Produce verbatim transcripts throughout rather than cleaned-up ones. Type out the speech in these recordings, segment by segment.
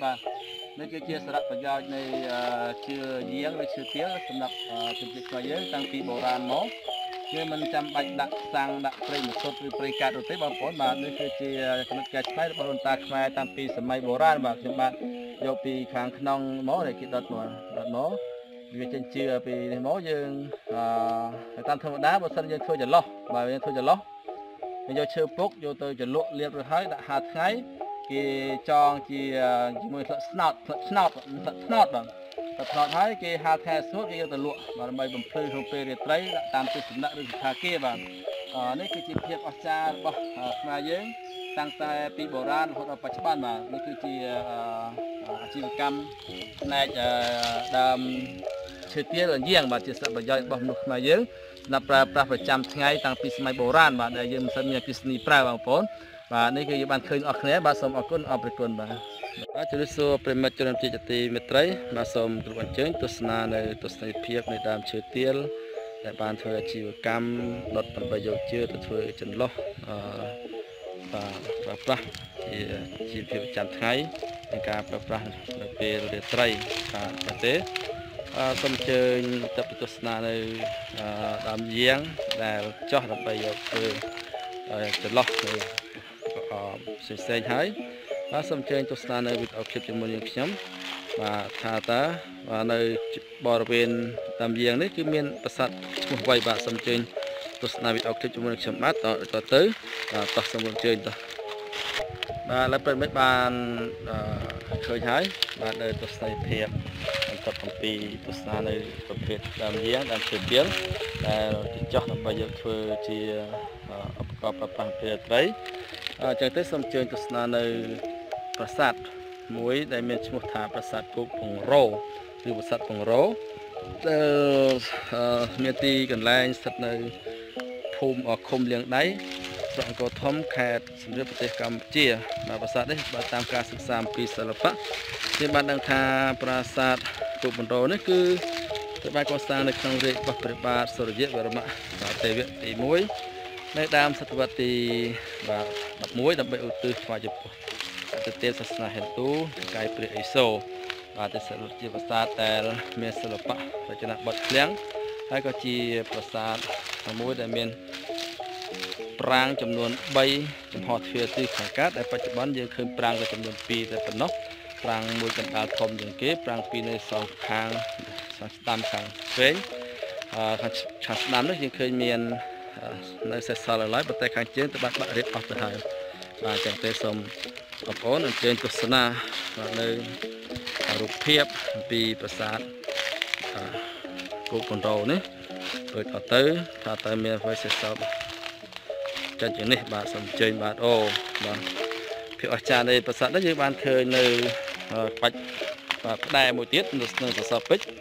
បាទនេះគឺជាសារៈប្រយោជន៍នៃជឿយាងឬជឿទាលសម្រាប់ជំនឿខ្មែរយើងតាំងពីបុរាណមកគឺមិនចាំបាច់ដាក់សាំងដាក់ព្រៃមកសុទ្ធឬព្រៃកាត់នោះទេបងប្អូនបាទនេះគឺជាគំនិតកែច្នៃរបស់ដូនតាខ្មែរតាំងពីសម័យបុរាណបាទខ្ញុំបាទយកពីខាងក្នុងមកដែលគេដុតមកដុតមកវាចិញ្ចៀពីនេះមកយើងអឺតាមធម្មតាបើសិនយើងធ្វើចន្លោះបើយើងធ្វើចន្លោះយកឈើពុកយកទៅចលក់លាបរួចហើយដាក់ហាលថ្ងៃគេចងជាជាមួយស្លឹកស្នោតស្លឹកស្នោតស្លឹកស្នោតបាទស្លឹកស្នោតហើយគេហាលថ្ងៃស្ងួតគេយកទៅលក់បាទដើម្បីបំភ្លឺក្នុងពេលរាត្រីដាក់តាមទស្សនៈឬសិក្ខាគារបាទនេះគឺជាភាពអស្ចារ្យរបស់ខ្មែរយើងតាំងតែពីបុរាណរហូតដល់បច្ចុប្បន្នបាទនេះគឺជាអាជីវកម្មផ្នែកដើមឈើទាលយាងបាទជាសប្រយោជន៍របស់មនុស្សខ្មែរយើងសម្រាប់ប្រើប្រាស់ប្រចាំថ្ងៃតាំងពីសម័យបុរាណបាទដែលយើងមិនសូវមានអគ្គិសនីប្រើបងប្អូនបាទនេះគឺយើងបានឃើញអស់គ្នាបាទសូមអរគុណអរព្រគុណបាទបាទជម្រាបសួរប្រិមិត្តជនជាតិទីមេត្រីបាទសូមគោរពអញ្ជើញទស្សនានៅទស្សនីយភាពនៃដើមឈើទាលដែលបានធ្វើអាជីវកម្មដុតដើម្បីយកជើទៅធ្វើចន្លោះអឺបាទប្រើប្រាស់ជាជីវភាពប្រចាំថ្ងៃในការប្រើប្រាស់នៅពេលរាត្រីបាទប្រទេសសូមអញ្ជើញទៅទស្សនានៅដើមយាងដែលចោះដើម្បីយកធ្វើចន្លោះនៅផ្សេងៗហើយបាទសូមអញ្ជើញទស្សនានៅវីដេអូឃ្លីបជាមួយនឹងខ្ញុំបាទថាតើនៅបរិវេណដើមយាងនេះគឺមានប្រាសាទឈ្មោះអ្វីបាទសូមអញ្ជើញទស្សនាវីដេអូឃ្លីបជាមួយនឹងខ្ញុំបាទតទៅទៅបាទតោះសូមអញ្ជើញតោះបាទឡើយប្រិមិត្តបានឃើញហើយបាទនៅទស្សនីយភាពបន្តអំពីទស្សនានៅប្រភេទដើមយាងដើមឈើទាលដែលគេចោះដើម្បីយកធ្វើជាឧបករណ៍ប្រើប្រាស់ពេលរាត្រីអញ្ចឹងទៅសូមអញ្ជើញទស្សនានៅប្រាសាទមួយដែលមានឈ្មោះថាប្រាសាទគោកពងរោឬប្រាសាទពងរោដែលមានទីកន្លែងស្ថិតនៅភូមិឃុំលៀងដៃស្រុកអង្គរធំខេត្តសៀមរាបប្រទេសកម្ពុជាបាទប្រាសាទនេះបាទតាមការសិក្សាអំពីសិល្បៈយើងបានដឹងថាប្រាសាទគោកពងរោនេះគឺត្រូវបានកសាងនៅក្នុងរាជរបស់ព្រះបាទសូរ្យវរ្ម័នទេវៈទីមួយនៅដើមសតវត្សទីបាទដប់មួយដើម្បីឧទ្ទិសថ្វាយចំពោះទៅទេពសាសនាហិណ្ឌូកាយព្រះឥសូរបាទជាជាប្រាសាទដែលមានសិល្បៈរចនាបថឃ្លាំងហើយក៏ជាប្រាសាទមួយដែលមានប្រាង្គចំនួនបីចំហទ្វារទិសខាងកើតដែលបច្ចុប្បន្នយើងឃើញប្រាង្គក៏ចំនួនពីរតែប៉ុណ្ណោះប្រាង្គមួយកណ្ដាលធំជាងគេប្រាង្គពីរនៅសងខាងស្ដាំខាងឆ្វេងខាងខាងស្ដាំនេះយើងឃើញមាននៅសេសសល់ឡើយប៉ុន្តែខាងជើងទៅបាត់បាក់រៀបអស់ទៅហើយបាទចឹងទេសូមបងប្អូនអញ្ជើញទស្សនានៅរូបភាពអំពីប្រាសាទគោកពងរោនេះដូចអត់ទៅថាតើមានអ្វីសេសសល់ចាត់ជានេះបាទសូមអញ្ជើញបាទអូបាទភាពអស្ចារ្យនៃប្រាសាទនេះយើងបានឃើញនៅក្បាច់ផ្ដែមួយទៀតនៅក្នុងសសរពេជ្រ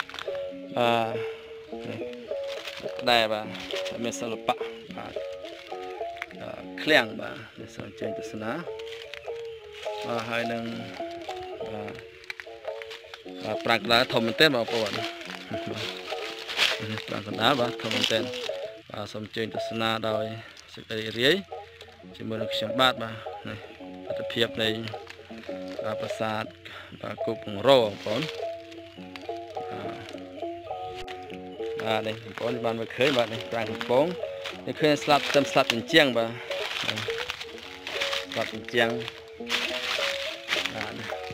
បាទផ្ដែបាទមានសិល្បៈបាទឃ្លាំងបាទសូមអញ្ជើញទស្សនាបាទហើយនឹងបាទប្រាង្គកណ្ដាលធំមែនទែនបងប្អូនប្រាង្គកណ្ដាលបាទធំមែនទែនបាទសូមអញ្ជើញទស្សនាដោយសេចក្តីរាយជាមួយនឹងខ្ញុំបាទបាទនេះទស្សនភាពនៃប្រាសាទបាទគោកពងរោបងប្អូនបាទនេះបងប្អូនបានមើលឃើញបាទនេះប្រាង្គកំពងនេះឃើញស្លាប់ต็មស្លាប់ជញ្ជាំងបាទស្លាប់ជញ្ជាំងបាទ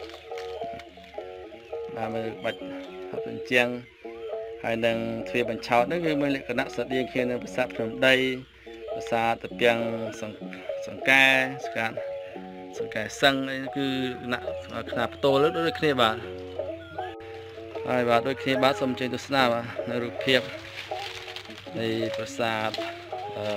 បាទមើលបាច់ស្លាប់ជញ្ជាំងហើយនឹងទ្វារបញ្ឆោតនេះគឺមានលក្ខណៈស្តៀងគ្នានឹងប្រាសាទភ្នំដីប្រាសាទតាពាំងសង្កែស្កាត់សង្កែសឹងនេះគឺលក្ខណៈខ្នាតផ្ទោលដូចគ្នាបាទហើយបាទដូចគ្នាបាទសូមអញ្ជើញទស្សនាបាទនៅរូបភាពនៃប្រាសាទអឺ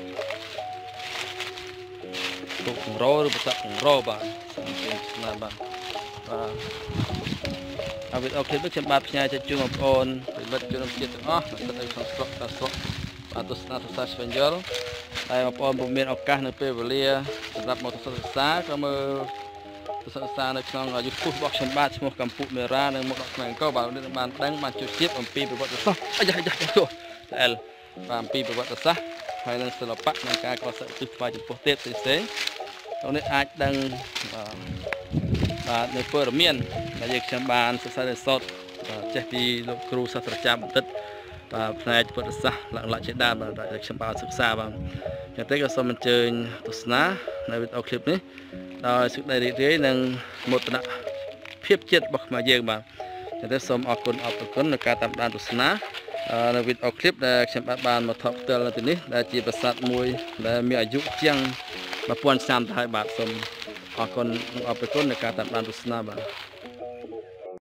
គោកពងរោឬប្រាសាទពងរោបាទសូមអញ្ជើញទស្សនាបាទបាទហើយវីដេអូឃ្លីបនេះខ្ញុំបាទផ្សាយជូនបងប្អូនប្រិយមិត្តជនជាតិទាំងអស់ដែលស្ថិតនៅក្នុងស្រុកតាស្រុកបាទទស្សនាទស្សនាស្វែងយល់ហើយបងប្អូនពុំមានឱកាសនៅពេលវេលាសម្រាប់មកទស្សនាសិក្សាក៏មើលទស្សនាសិក្សានៅក្នុង YouTube របស់ខ្ញុំបាទឈ្មោះកម្ពុជាមេរ៉ានៅមុខដកខ្មែរអង្គរបាទនេះបានដឹងបានជួយជៀបអំពីប្រវត្តិសាស្ត្រអាយ៉ាយ៉ាទោះតែលបាទអំពីប្រវត្តិសាស្ត្រហើយនឹងសិល្បៈនៃការកសាងឧទ្ទិសថ្វាយចំពោះទេពផ្សេងៗ Ông này ai đang បាទនៅព័ត៌មានដែលយើងខ្ញុំបានសិក្សាសោតចេះពីលោកគ្រូសាស្ត្រាចារ្យបណ្ឌិតបាទផ្នែកពុទ្ធសាសនាលក្ខជាដើមបាទដែលខ្ញុំបានសិក្សាបាទយ៉ាងទៅក៏សូមអញ្ជើញទស្សនានៅវីដេអូឃ្លីបនេះដោយសេចក្តីរីករាយនិងមោទនភាពជាតិរបស់ខ្មែរយើងបាទយ៉ាងទៅសូមអរគុណអរគុណនៅការតាមដានទស្សនានៅវីដេអូឃ្លីបដែលខ្ញុំបានបានមកថតផ្ទាល់នៅទីនេះដែលជាប្រាសាទមួយដែលមានអាយុជាង một trămឆ្នាំទៅហើយបាទសូមអរគុណអរគុណនៃការតាមដានទស្សនាបាទ